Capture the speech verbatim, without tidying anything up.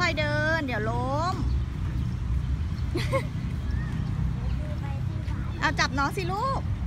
ค่อยๆเดินเดี๋ยวล้ม เอาจับน้องสิลูก